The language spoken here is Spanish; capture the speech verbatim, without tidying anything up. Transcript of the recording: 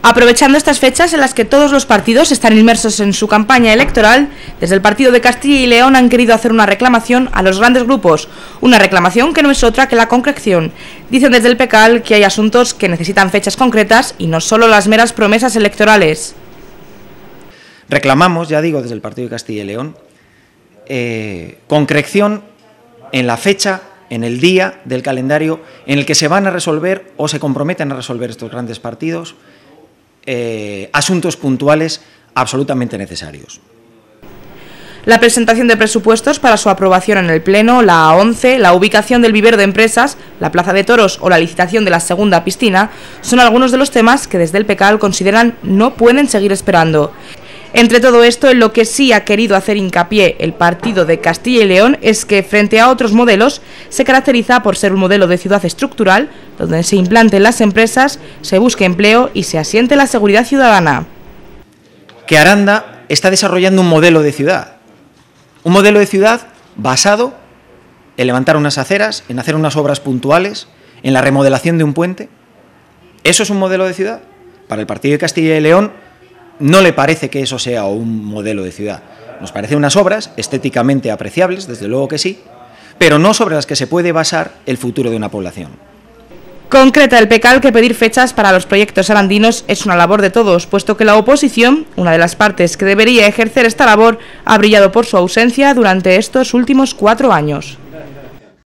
Aprovechando estas fechas en las que todos los partidos están inmersos en su campaña electoral, desde el partido de Castilla y León han querido hacer una reclamación a los grandes grupos, una reclamación que no es otra que la concreción. Dicen desde el P C A L que hay asuntos que necesitan fechas concretas y no solo las meras promesas electorales. Reclamamos, ya digo, desde el partido de Castilla y León, eh, concreción en la fecha, en el día del calendario en el que se van a resolver o se comprometen a resolver estos grandes partidos eh, asuntos puntuales absolutamente necesarios. La presentación de presupuestos para su aprobación en el Pleno, la A once, la ubicación del vivero de empresas, la plaza de toros o la licitación de la segunda piscina son algunos de los temas que desde el P C A L consideran no pueden seguir esperando. Entre todo esto, en lo que sí ha querido hacer hincapié el partido de Castilla y León es que, frente a otros modelos, se caracteriza por ser un modelo de ciudad estructural, donde se implanten las empresas, se busque empleo y se asiente la seguridad ciudadana. Que Aranda está desarrollando un modelo de ciudad, un modelo de ciudad basado en levantar unas aceras, en hacer unas obras puntuales, en la remodelación de un puente. ¿Eso es un modelo de ciudad? Para el partido de Castilla y León no le parece que eso sea un modelo de ciudad. Nos parecen unas obras estéticamente apreciables, desde luego que sí, pero no sobre las que se puede basar el futuro de una población. Concreta el P C A L que pedir fechas para los proyectos arandinos es una labor de todos, puesto que la oposición, una de las partes que debería ejercer esta labor, ha brillado por su ausencia durante estos últimos cuatro años.